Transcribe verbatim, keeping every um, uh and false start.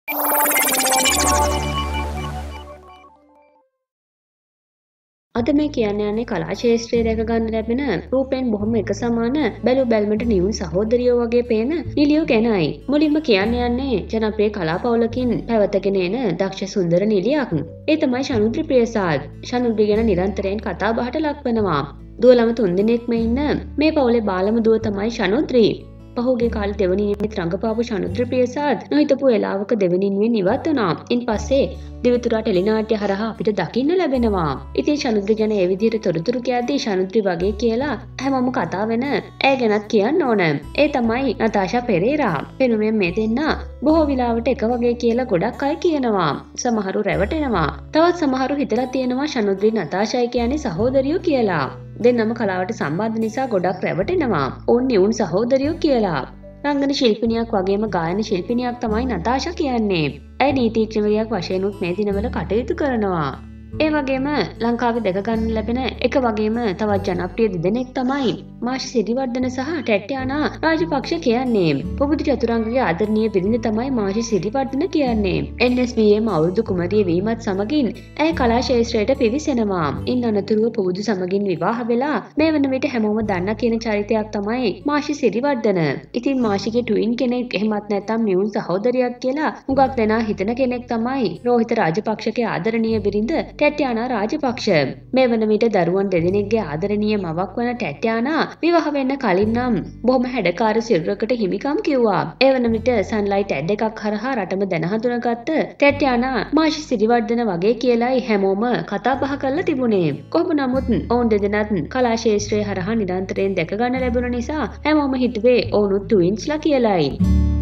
අද මේ කියන්න යන්නේ කලා ශේෂ්ත්‍රයේ දැක ගන්න ලැබෙන රූපෙන් බොහොම එක සමාන බැලු බැල්මට නියුන් සහෝදරියෝ වගේ පේන නිලියෝ ගැනයි. මුලින්ම කියන්න යන්නේ ජනප්‍රිය කලා පවුලකින් පැවතගෙන එන දක්ෂ සුන්දර නිලියක්. ඒ තමයි ශනුද්‍රි ප්‍රියසාද්. ශනුද්‍රි ගැන නිරන්තරයෙන් කතා බහට ලක්වනවා. දුව ළම තුන්දෙනෙක්ම ඉන්න මේ පවුලේ බාලම දුව තමයි ශනුද්‍රි. පහුගිය කාලේ දෙවනි නිමිත් රංගපාපු ශනුද්‍රි ප්‍රියසාද් නොහිතපු වෙලාවක දෙවනි නිමින් ඉවත් වුණා. ඉන් පස්සේ දිවිතුරා ටෙලිනාට්‍ය හරහා අපිට දකින්න ලැබෙනවා. ඉතින් ශනුද්‍රි ගැන ඒ විදිහට තොරතුරු කියද්දී ශනුද්‍රි වගේ කියලා හැමෝම කතා වෙන ඇය ගැනත් කියන්න ඕන. ඒ තමයි nathasha perera. පෙනුමෙන් මේ දෙන්න බොහෝ විලාවට එක වගේ කියලා ගොඩක් අය කියනවා. සමහරු රැවටෙනවා. තවත් සමහරු හිතලා තියෙනවා ශනුද්‍රි nathasha කියන්නේ සහෝදරියෝ කියලා. දෙන්නම කලාවට සම්බන්ධ නිසා ගොඩක් රැවටෙනවා. ඔවුන් නියුන් සහෝදරියෝ කියලා. රංගන ශිල්පිනියක් වගේම ගායන ශිල්පිනියක් තමයි nathasha කියන්නේ. ඇය නීතිඥවරියක් වශයෙන් උත් මේ දිනවල කටයුතු කරනවා. ඒ වගේම ලංකාවේ දැක ගන්න ලැබෙන එක වගේම තවත් ජනප්‍රිය දෙදෙනෙක් තමයි මාෂි සිරිවර්ධන සහ ටැට්ටියානා රාජපක්ෂ කියන්නේ. පුබුදු චතුරංගගේ ආදරණීය බිරිඳ තමයි මාෂි සිරිවර්ධන කියන්නේ. එන් එස් බී එම් අවුරුදු කුමරිය වීමත් සමගින් ඇය කලා ශාස්ත්‍රයට පිවිසෙනවා. ඉන් අනතුරුව පුබුදු සමගින් විවාහ වෙලා මේ වන විට හැමෝම දන්නා කියන චරිතයක් තමයි මාෂි සිරිවර්ධන. ඉතින් මාෂිගේ ට්වින් කෙනෙක් එහෙමත් නැත්නම් නියුන් සහෝදරියක් කියලා හුඟක් දෙනා හිතන කෙනෙක් තමයි රෝහිත රාජපක්ෂගේ ආදරණීය බිරිඳ ටැට්ටියානා රාජපක්ෂ. මේ වන විට දරුවන් දෙදෙනෙක්ගේ ආදරණීය මවක් වන ටැට්ටියානා විවාහ වෙන්න කලින් නම් බොහොම හැඩකාර සිරුරකට හිමිකම් කිව්වා. ඒ වන විට සන්ලයිට් ඇඩ් එකක් හරහා රටම දැන හඳුනාගත්ත ටැට්ටියානා මාෂි සිරිවර්ධන වගේ කියලායි හැමෝම කතා බහ කරලා තිබුණේ. කොහොම නමුත් ඔවුන් දෙදෙනාත් කලා ශාස්ත්‍රයේ හරහා නිරන්තරයෙන් දැක ගන්න ලැබුණ නිසා හැමෝම හිතුවේ ඔවුනුත් ට්වින්ස්ලා කියලායි.